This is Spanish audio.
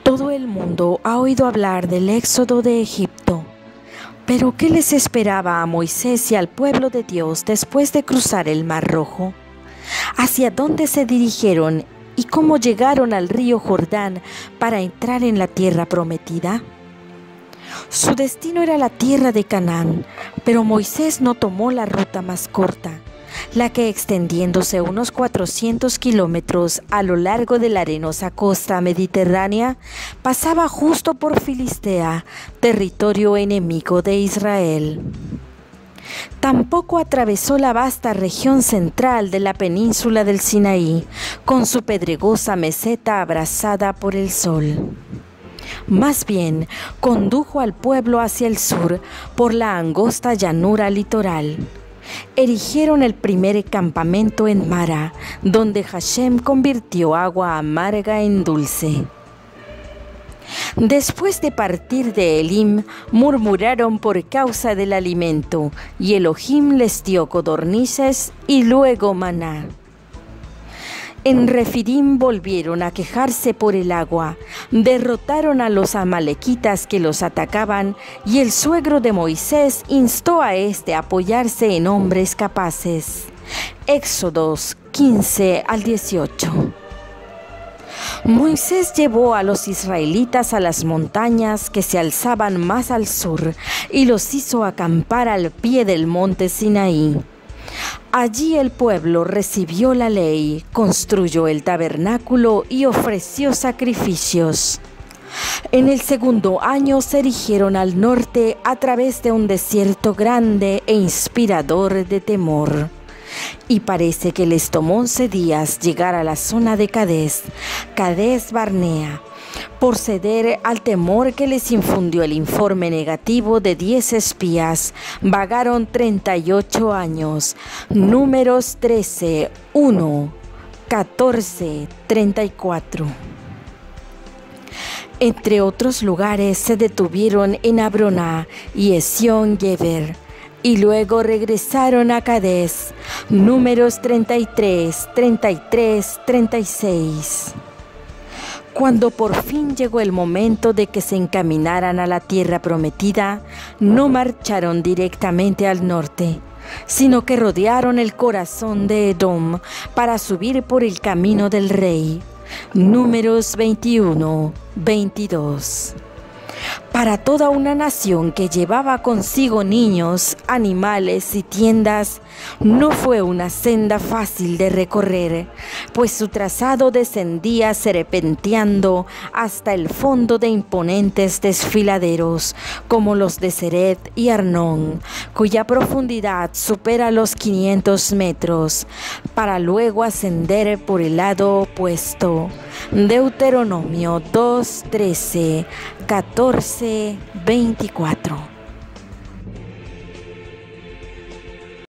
Todo el mundo ha oído hablar del éxodo de Egipto. Pero ¿qué les esperaba a Moisés y al pueblo de Dios después de cruzar el Mar Rojo? ¿Hacia dónde se dirigieron y cómo llegaron al río Jordán para entrar en la tierra prometida? Su destino era la tierra de Canaán, pero Moisés no tomó la ruta más corta, la que extendiéndose unos 400 kilómetros a lo largo de la arenosa costa mediterránea, pasaba justo por Filistea, territorio enemigo de Israel. Tampoco atravesó la vasta región central de la península del Sinaí, con su pedregosa meseta abrasada por el sol. Más bien, condujo al pueblo hacia el sur por la angosta llanura litoral. Erigieron el primer campamento en Mara, donde Hashem convirtió agua amarga en dulce. Después de partir de Elim, murmuraron por causa del alimento, y Elohim les dio codornices y luego maná. En Refidim volvieron a quejarse por el agua, derrotaron a los amalequitas que los atacaban, y el suegro de Moisés instó a éste a apoyarse en hombres capaces. Éxodos 15 al 18. Moisés llevó a los israelitas a las montañas que se alzaban más al sur y los hizo acampar al pie del monte Sinaí. Allí el pueblo recibió la ley, construyó el tabernáculo y ofreció sacrificios. En el segundo año se erigieron al norte a través de un desierto grande e inspirador de temor. Y parece que les tomó 11 días llegar a la zona de Cades Barnea. Por ceder al temor que les infundió el informe negativo de 10 espías, vagaron 38 años. Números 13, 1, 14, 34. Entre otros lugares se detuvieron en Abroná y Esión Geber, y luego regresaron a Cades. Números 33, 33, 36. Cuando por fin llegó el momento de que se encaminaran a la tierra prometida, no marcharon directamente al norte, sino que rodearon el corazón de Edom para subir por el camino del rey. Números 21, 22. Para toda una nación que llevaba consigo niños, animales y tiendas, no fue una senda fácil de recorrer, pues su trazado descendía serpenteando hasta el fondo de imponentes desfiladeros, como los de Seret y Arnón, cuya profundidad supera los 500 metros, para luego ascender por el lado opuesto. Deuteronomio 2, 13, 14, 24.